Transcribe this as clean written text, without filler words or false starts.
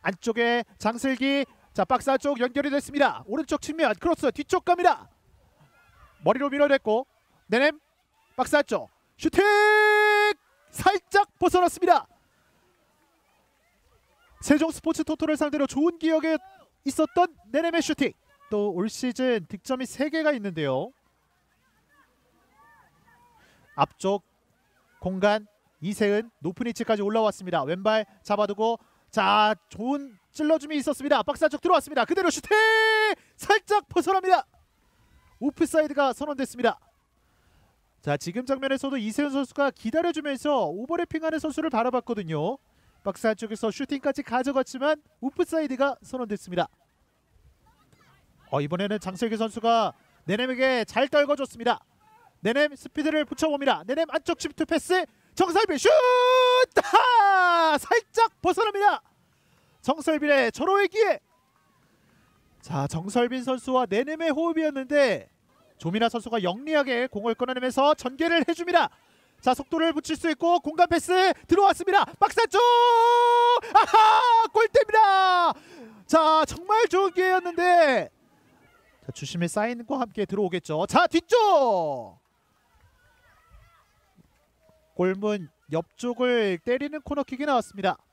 안쪽에 장슬기. 자, 박스 안쪽 연결이 됐습니다. 오른쪽 측면 크로스 뒤쪽 갑니다. 머리로 밀어냈고 내냄 박스 안쪽 슈팅 살짝 벗어났습니다. 세종 스포츠 토토를 상대로 좋은 기억에 있었던 내냄의 슈팅. 또 올 시즌 득점이 3개가 있는데요. 앞쪽 공간 이세은 높은 위치까지 올라왔습니다. 왼발 잡아두고 자, 좋은 찔러줌이 있었습니다. 박스 안쪽 들어왔습니다. 그대로 슈팅 살짝 벗어납니다. 오프사이드가 선언됐습니다. 자, 지금 장면에서도 이세훈 선수가 기다려주면서 오버래핑하는 선수를 바라봤거든요. 박스 안쪽에서 슈팅까지 가져갔지만 오프사이드가 선언됐습니다. 이번에는 장슬기 선수가 내냄에게 잘 떨궈줬습니다. 내냄 스피드를 붙여봅니다. 내냄 안쪽 침투 패스 정설빈 슛! 살짝 벗어납니다. 정설빈의 절호의 기회. 자, 정설빈 선수와 내냄의 호흡이었는데 조민아 선수가 영리하게 공을 끊어내면서 전개를 해줍니다. 자, 속도를 붙일 수 있고 공간 패스 들어왔습니다. 박스 안쪽! 아하! 골대입니다. 자, 정말 좋은 기회였는데 자, 주심의 사인과 함께 들어오겠죠. 자, 뒤쪽! 골문 옆쪽을 때리는 코너킥이 나왔습니다.